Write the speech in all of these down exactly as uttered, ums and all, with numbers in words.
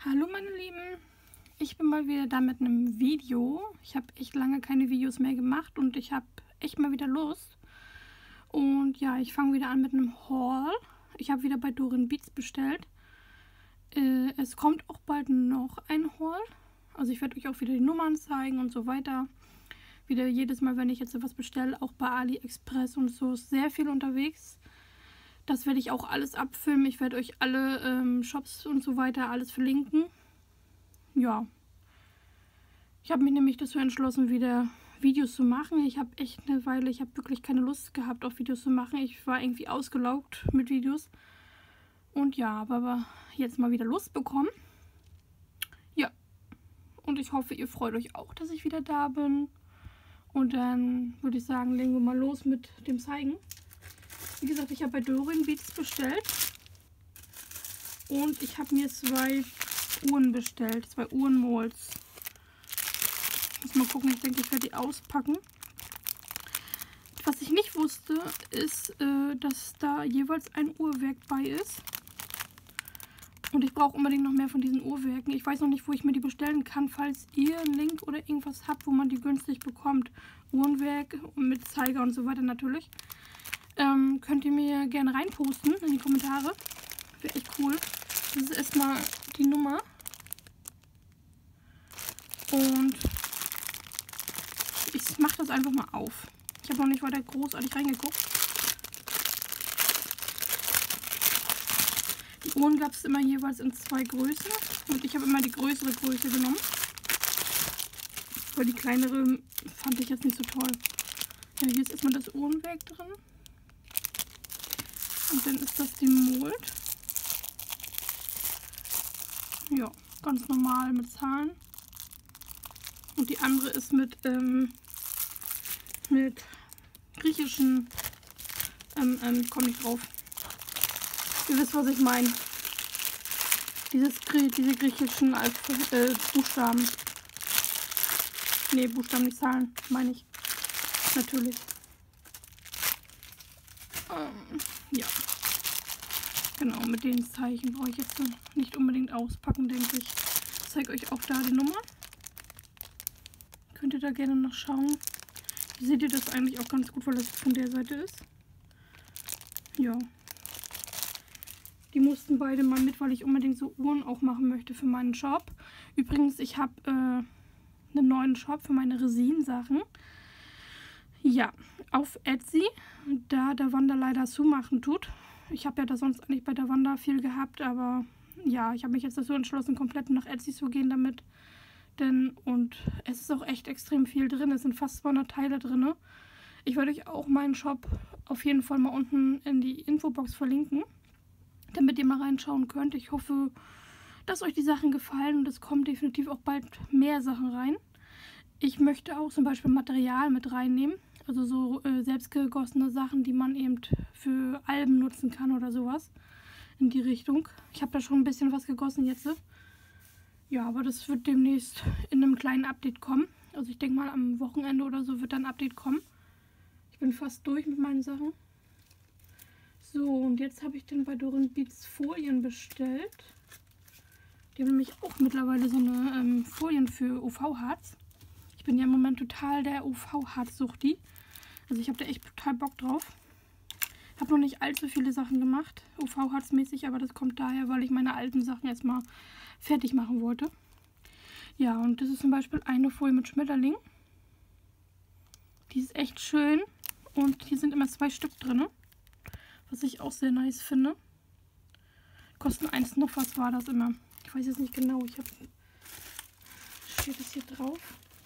Hallo meine Lieben, ich bin mal wieder da mit einem Video. Ich habe echt lange keine Videos mehr gemacht und ich habe echt mal wieder Lust. Und ja, ich fange wieder an mit einem Haul. Ich habe wieder bei Dorin Beats bestellt. Äh, es kommt auch bald noch ein Haul. Also ich werde euch auch wieder die Nummern zeigen und so weiter. Wieder jedes Mal, wenn ich jetzt etwas bestelle, auch bei AliExpress und so, ist sehr viel unterwegs. Das werde ich auch alles abfilmen. Ich werde euch alle ähm, Shops und so weiter alles verlinken. Ja. Ich habe mich nämlich dazu entschlossen, wieder Videos zu machen. Ich habe echt eine Weile, ich habe wirklich keine Lust gehabt, auf Videos zu machen. Ich war irgendwie ausgelaugt mit Videos. Und ja, habe aber jetzt mal wieder Lust bekommen. Ja. Und ich hoffe, ihr freut euch auch, dass ich wieder da bin. Und dann würde ich sagen, legen wir mal los mit dem Zeigen. Wie gesagt, ich habe bei Dorin Beats bestellt und ich habe mir zwei Uhren bestellt, zwei Uhrenmolds. Muss mal gucken, ich denke, ich werde die auspacken. Was ich nicht wusste, ist, äh, dass da jeweils ein Uhrwerk bei ist. Und ich brauche unbedingt noch mehr von diesen Uhrwerken. Ich weiß noch nicht, wo ich mir die bestellen kann, falls ihr einen Link oder irgendwas habt, wo man die günstig bekommt. Uhrenwerk mit Zeiger und so weiter natürlich. Ähm, könnt ihr mir gerne reinposten in die Kommentare. Wäre echt cool. Das ist erstmal die Nummer. Und ich mache das einfach mal auf. Ich habe noch nicht weiter großartig reingeguckt. Die Uhren gab es immer jeweils in zwei Größen. Und ich habe immer die größere Größe genommen. Weil die kleinere fand ich jetzt nicht so toll. Ja, hier ist erstmal das Uhrenwerk drin. Und dann ist das die Mold. Ja, ganz normal mit Zahlen. Und die andere ist mit, ähm, mit griechischen, ähm, ähm, komme ich drauf. Ihr wisst, was ich meine. Dieses, diese griechischen Alph äh, Buchstaben. Ne, Buchstaben, nicht Zahlen, meine ich. Natürlich. Ähm, ja. Genau, mit den Zeichen brauche ich jetzt nicht unbedingt auspacken, denke ich. Ich zeige euch auch da die Nummer. Könnt ihr da gerne noch schauen. Hier seht ihr das eigentlich auch ganz gut, weil das von der Seite ist. Ja. Die mussten beide mal mit, weil ich unbedingt so Uhren auch machen möchte für meinen Shop. Übrigens, ich habe äh, einen neuen Shop für meine Resin-Sachen. Ja, auf Etsy, da der Wanda leider zumachen tut. Ich habe ja da sonst eigentlich bei der Wanda viel gehabt, aber ja, ich habe mich jetzt dazu entschlossen, komplett nach Etsy zu gehen damit. Denn, und es ist auch echt extrem viel drin, es sind fast zweihundert Teile drin. Ich werde euch auch meinen Shop auf jeden Fall mal unten in die Infobox verlinken, damit ihr mal reinschauen könnt. Ich hoffe, dass euch die Sachen gefallen und es kommen definitiv auch bald mehr Sachen rein. Ich möchte auch zum Beispiel Material mit reinnehmen. Also so äh, selbstgegossene Sachen, die man eben für Alben nutzen kann oder sowas. In die Richtung. Ich habe da schon ein bisschen was gegossen jetzt. Ja, aber das wird demnächst in einem kleinen Update kommen. Also ich denke mal am Wochenende oder so wird dann ein Update kommen. Ich bin fast durch mit meinen Sachen. So, und jetzt habe ich dann bei Dorin Beats Folien bestellt. Die haben nämlich auch mittlerweile so eine ähm, Folien für U V-Harz. Ich bin ja im Moment total der U V-Harz-Suchti. Also ich habe da echt total Bock drauf. Habe noch nicht allzu viele Sachen gemacht, U V-Harz-mäßig, aber das kommt daher, weil ich meine alten Sachen erstmal fertig machen wollte. Ja, und das ist zum Beispiel eine Folie mit Schmetterling. Die ist echt schön und hier sind immer zwei Stück drin, was ich auch sehr nice finde. Kosten eins noch, was war das immer? Ich weiß jetzt nicht genau, ich habe... Steht es hier drauf?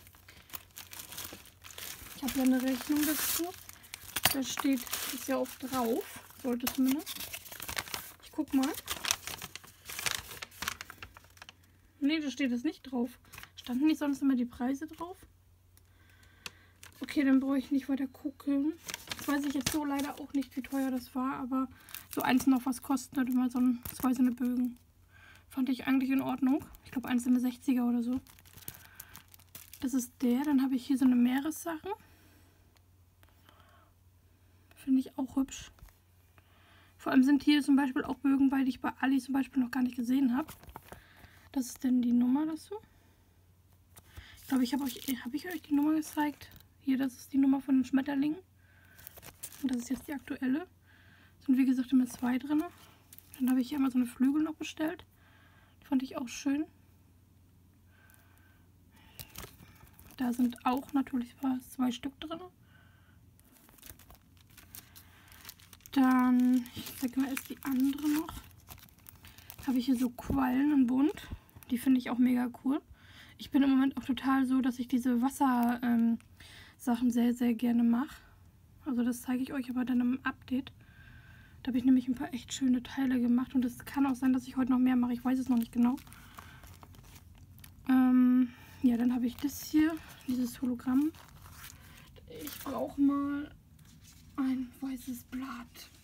Ich habe ja eine Rechnung dazu. Da steht, ist ja auch drauf. Sollte zumindest. Ich guck mal. Ne, da steht es nicht drauf. Standen nicht sonst immer die Preise drauf? Okay, dann brauche ich nicht weiter gucken. Das weiß ich jetzt so leider auch nicht, wie teuer das war. Aber so eins noch was kostet halt immer so ein, zwei so eine Bögen. Fand ich eigentlich in Ordnung. Ich glaube eins in der sechziger oder so. Das ist der. Dann habe ich hier so eine Meeressachen. Finde ich auch hübsch. Vor allem sind hier zum Beispiel auch Bögen bei, die ich bei Ali zum Beispiel noch gar nicht gesehen habe. Das ist denn die Nummer dazu. Ich glaube, ich habe euch, hab ich euch die Nummer gezeigt. Hier, das ist die Nummer von den Schmetterlingen. Und das ist jetzt die aktuelle. Sind wie gesagt immer zwei drin. Dann habe ich hier immer so eine Flügel noch bestellt. Die fand ich auch schön. Da sind auch natürlich zwei Stück drin. Dann, ich zeige mal erst die andere noch. Habe ich hier so Quallen in bunt. Die finde ich auch mega cool. Ich bin im Moment auch total so, dass ich diese Wasser-Sachen ähm, sehr, sehr gerne mache. Also das zeige ich euch aber dann im Update. Da habe ich nämlich ein paar echt schöne Teile gemacht. Und es kann auch sein, dass ich heute noch mehr mache. Ich weiß es noch nicht genau. Ähm, ja, dann habe ich das hier, dieses Hologramm. Ich brauche mal ein weißes Blatt.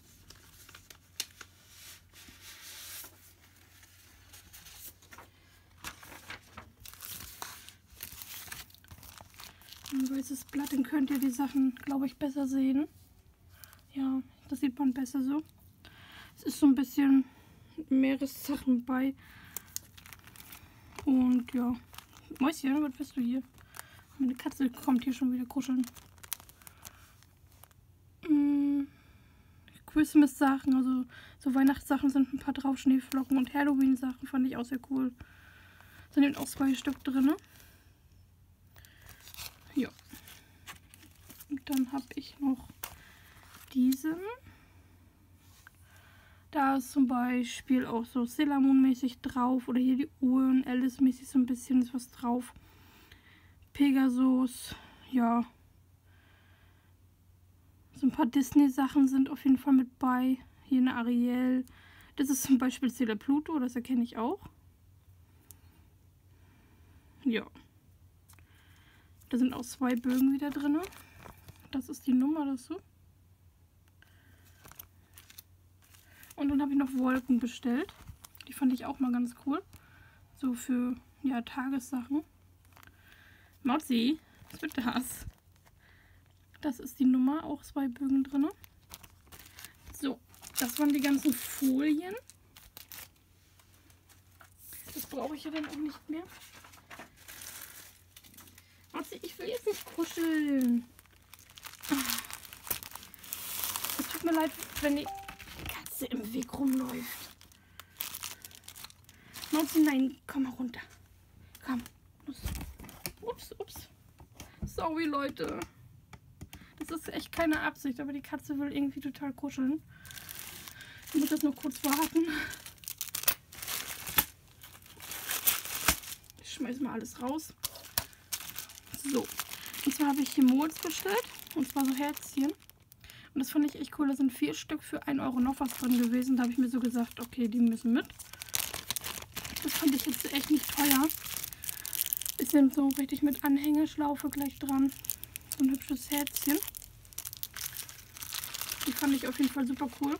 Ein weißes Blatt, dann könnt ihr die Sachen, glaube ich, besser sehen. Ja, das sieht man besser so. Es ist so ein bisschen Meeressachen bei. Und ja, Mäuschen, was bist du hier? Meine Katze kommt hier schon wieder kuscheln. Hm, Christmas-Sachen, also so Weihnachtssachen sind ein paar drauf, Schneeflocken und Halloween-Sachen fand ich auch sehr cool. Sind eben auch zwei Stück drin. Ja. Und dann habe ich noch diesen. Da ist zum Beispiel auch so Sailor Moon mäßig drauf. Oder hier die Uhren, Alice mäßig so ein bisschen ist was drauf. Pegasus, ja. So ein paar Disney-Sachen sind auf jeden Fall mit bei. Hier eine Ariel. Das ist zum Beispiel Sailor Pluto, das erkenne ich auch. Ja. Da sind auch zwei Bögen wieder drin. Das ist die Nummer dazu. Und dann habe ich noch Wolken bestellt. Die fand ich auch mal ganz cool. So für, ja, Tagessachen. Mauzi, was wird das? Das ist die Nummer, auch zwei Bögen drin. So, das waren die ganzen Folien. Das brauche ich ja dann auch nicht mehr. Mauzi, ich will jetzt nicht kuscheln. Es tut mir leid, wenn die Katze im Weg rumläuft. Mauzi, nein, komm mal runter. Komm, los. Ups, ups. Sorry, Leute. Das ist echt keine Absicht, aber die Katze will irgendwie total kuscheln. Ich muss jetzt noch kurz warten. Ich schmeiß mal alles raus. So, und zwar habe ich hier Molds bestellt. Und zwar so Herzchen. Und das fand ich echt cool. Da sind vier Stück für ein Euro noch was drin gewesen. Da habe ich mir so gesagt, okay, die müssen mit. Das fand ich jetzt echt nicht teuer. Bisschen so richtig mit Anhängeschlaufe gleich dran. So ein hübsches Herzchen. Die fand ich auf jeden Fall super cool.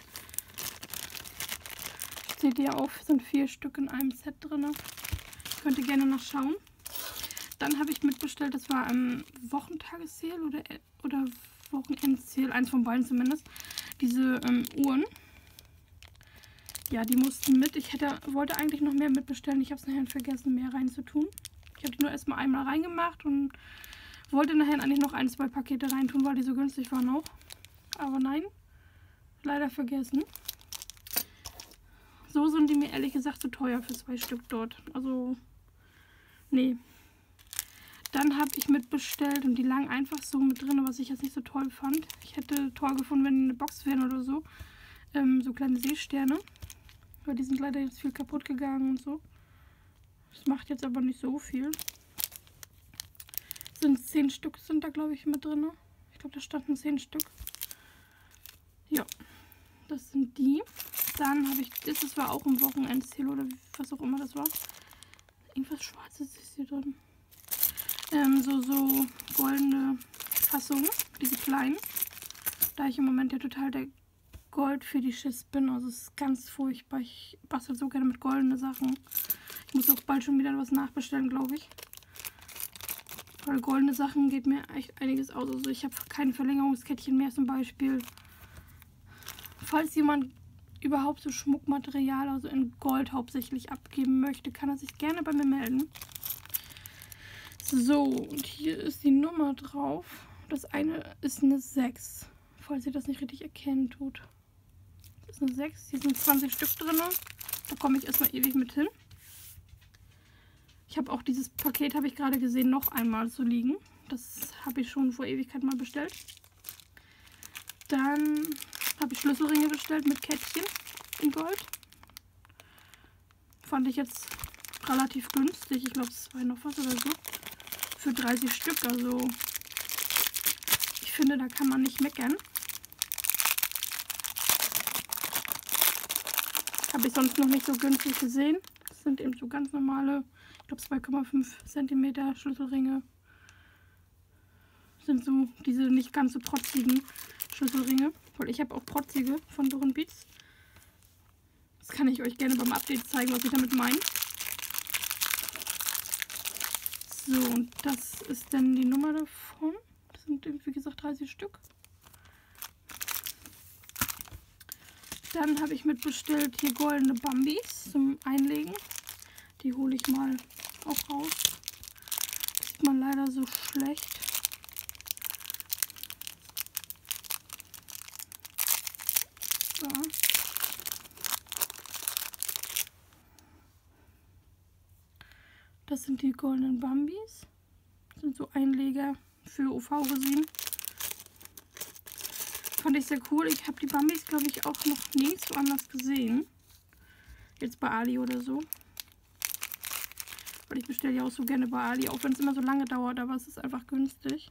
Seht ihr auch, sind vier Stück in einem Set drin. Könnt ihr gerne nachschauen. Dann habe ich mitbestellt, das war ein Wochentages-Sale oder, oder Wochenend-Sale, eins von beiden zumindest. Diese ähm, Uhren. Ja, die mussten mit. Ich hätte, wollte eigentlich noch mehr mitbestellen. Ich habe es nachher vergessen, mehr reinzutun. Ich habe die nur erstmal einmal reingemacht und wollte nachher eigentlich noch ein, zwei Pakete reintun, weil die so günstig waren auch. Aber nein, leider vergessen. So sind die mir ehrlich gesagt zu teuer für zwei Stück dort. Also, nee. Dann habe ich mitbestellt und die lagen einfach so mit drin, was ich jetzt nicht so toll fand. Ich hätte toll gefunden, wenn die eine Box wären oder so. Ähm, so kleine Seesterne. Aber die sind leider jetzt viel kaputt gegangen und so. Das macht jetzt aber nicht so viel. Sind zehn Stück sind da, glaube ich, mit drin. Ich glaube, da standen zehn Stück. Ja, das sind die. Dann habe ich, das, das war auch ein Wochenendsale oder was auch immer das war. Irgendwas Schwarzes ist hier drin. Ähm, so, so goldene Fassungen, diese kleinen. Da ich im Moment ja total der Goldfetischist bin, also es ist ganz furchtbar. Ich bastel so gerne mit goldenen Sachen. Ich muss auch bald schon wieder was nachbestellen, glaube ich. Weil goldene Sachen geht mir echt einiges aus. Also ich habe kein Verlängerungskettchen mehr zum Beispiel. Falls jemand überhaupt so Schmuckmaterial, also in Gold hauptsächlich abgeben möchte, kann er sich gerne bei mir melden. So, und hier ist die Nummer drauf. Das eine ist eine sechs, falls ihr das nicht richtig erkennen tut. Das ist eine sechs, hier sind zwanzig Stück drin. Da komme ich erstmal ewig mit hin. Ich habe auch dieses Paket, habe ich gerade gesehen, noch einmal zu liegen. Das habe ich schon vor Ewigkeit mal bestellt. Dann habe ich Schlüsselringe bestellt mit Kettchen in Gold. Fand ich jetzt relativ günstig. Ich glaube, es war noch was oder so. Für dreißig Stück. Also ich finde, da kann man nicht meckern. Habe ich sonst noch nicht so günstig gesehen. Das sind eben so ganz normale, ich glaube zwei Komma fünf Zentimeter Schlüsselringe. Sind so diese nicht ganz so protzigen Schlüsselringe. Weil ich habe auch protzige von Dore and Beats. Das kann ich euch gerne beim Update zeigen, was ich damit meine. So, und das ist dann die Nummer davon. Das sind, wie gesagt, dreißig Stück. Dann habe ich mitbestellt hier goldene Bambis zum Einlegen. Die hole ich mal auch raus. Das sieht man leider so schlecht. So. Das sind die goldenen Bambis. Das sind so Einleger für U V-Resin. Fand ich sehr cool. Ich habe die Bambis, glaube ich, auch noch nirgendwo anders gesehen. Jetzt bei Ali oder so. Weil ich bestelle ja auch so gerne bei Ali, auch wenn es immer so lange dauert, aber es ist einfach günstig.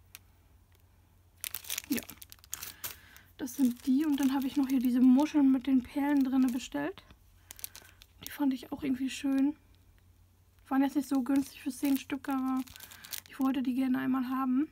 Ja. Das sind die. Und dann habe ich noch hier diese Muscheln mit den Perlen drin bestellt. Die fand ich auch irgendwie schön. Waren jetzt nicht so günstig für zehn Stück, aber ich wollte die gerne einmal haben.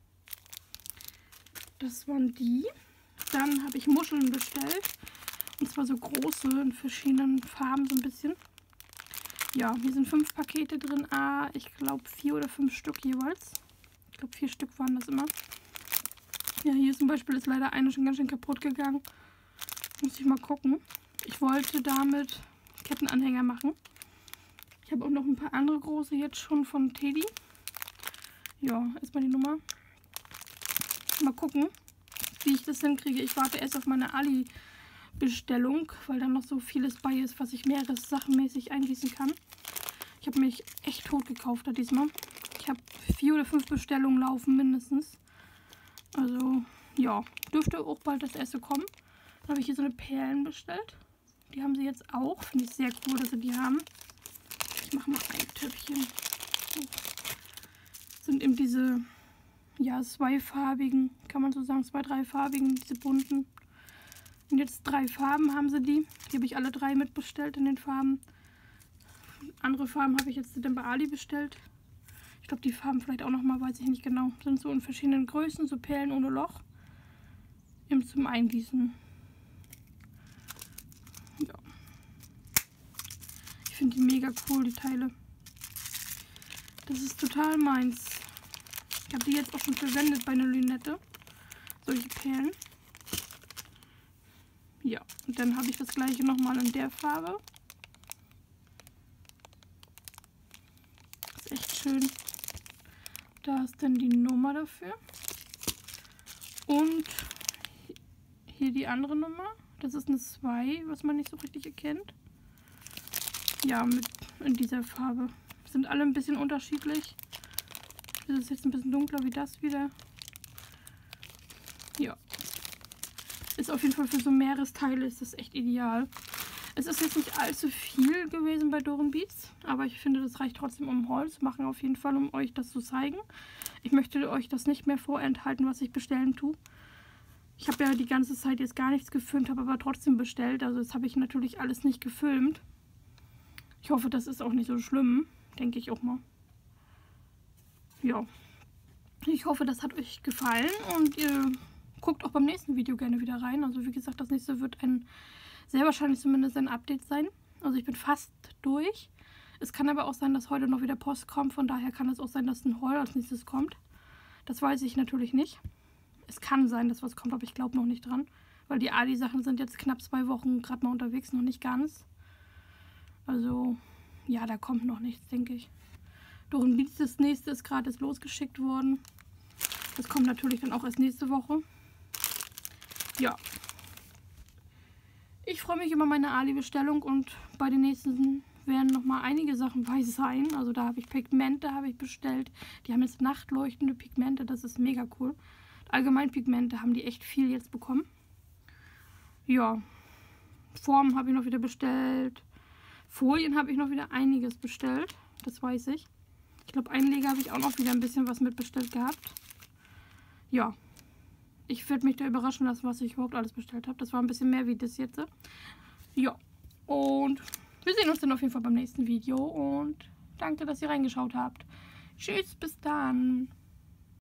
Das waren die. Dann habe ich Muscheln bestellt. Und zwar so große in verschiedenen Farben so ein bisschen. Ja, hier sind fünf Pakete drin. Ah, ich glaube vier oder fünf Stück jeweils. Ich glaube vier Stück waren das immer. Ja, hier zum Beispiel ist leider eine schon ganz schön kaputt gegangen. Muss ich mal gucken. Ich wollte damit Kettenanhänger machen. Ich habe auch noch ein paar andere große jetzt schon von Teddy. Ja, erstmal die Nummer. Mal gucken, wie ich das hinkriege. Ich warte erst auf meine Ali-Bestellung, weil da noch so vieles bei ist, was ich mehrere sachenmäßig eingießen kann. Ich habe mich echt tot gekauft da diesmal. Ich habe vier oder fünf Bestellungen laufen mindestens. Also ja, dürfte auch bald das erste kommen. Dann habe ich hier so eine Perlen bestellt. Die haben sie jetzt auch. Finde ich sehr cool, dass sie die haben. Ich mache mal ein Töpfchen. So. Das sind eben diese, ja, zweifarbigen, kann man so sagen, zwei, dreifarbigen, diese bunten. Und jetzt drei Farben haben sie die. Die habe ich alle drei mitbestellt in den Farben. Andere Farben habe ich jetzt dann bei Ali bestellt. Ich glaube, die Farben vielleicht auch nochmal, weiß ich nicht genau. Sind so in verschiedenen Größen, so Perlen ohne Loch. Eben zum Eingießen. Ja. Ich finde die mega cool, die Teile. Das ist total meins. Ich habe die jetzt auch schon verwendet bei einer Lünette. Solche Perlen. Ja, und dann habe ich das gleiche nochmal in der Farbe. Ist echt schön. Da ist dann die Nummer dafür. Und hier die andere Nummer. Das ist eine zwei, was man nicht so richtig erkennt. Ja, mit in dieser Farbe. Sind alle ein bisschen unterschiedlich. Das ist jetzt ein bisschen dunkler wie das wieder. Ja. Ist auf jeden Fall für so Meeresteile ist das echt ideal. Es ist jetzt nicht allzu viel gewesen bei Dore and Beats, aber ich finde, das reicht trotzdem, um Haul zu machen, auf jeden Fall, um euch das zu zeigen. Ich möchte euch das nicht mehr vorenthalten, was ich bestellen tue. Ich habe ja die ganze Zeit jetzt gar nichts gefilmt, habe aber trotzdem bestellt. Also das habe ich natürlich alles nicht gefilmt. Ich hoffe, das ist auch nicht so schlimm, denke ich auch mal. Ja, ich hoffe, das hat euch gefallen und ihr guckt auch beim nächsten Video gerne wieder rein. Also wie gesagt, das nächste wird ein, sehr wahrscheinlich zumindest ein Update sein. Also ich bin fast durch. Es kann aber auch sein, dass heute noch wieder Post kommt. Von daher kann es auch sein, dass ein Haul als nächstes kommt. Das weiß ich natürlich nicht. Es kann sein, dass was kommt, aber ich glaube noch nicht dran. Weil die Ali-Sachen sind jetzt knapp zwei Wochen gerade mal unterwegs, noch nicht ganz. Also, ja, da kommt noch nichts, denke ich. Dorian Beats, das nächste ist gerade jetzt losgeschickt worden. Das kommt natürlich dann auch erst nächste Woche. Ja. Ich freue mich über meine Ali-Bestellung und bei den nächsten werden noch mal einige Sachen bei sein. Also da habe ich Pigmente habe ich bestellt. Die haben jetzt nachtleuchtende Pigmente, das ist mega cool. Allgemein Pigmente haben die echt viel jetzt bekommen. Ja, Formen habe ich noch wieder bestellt. Folien habe ich noch wieder einiges bestellt, das weiß ich. Ich glaube, Einleger habe ich auch noch wieder ein bisschen was mitbestellt gehabt. Ja, ich werde mich da überraschen lassen, was ich überhaupt alles bestellt habe. Das war ein bisschen mehr wie das jetzt. Ja, und wir sehen uns dann auf jeden Fall beim nächsten Video. Und danke, dass ihr reingeschaut habt. Tschüss, bis dann.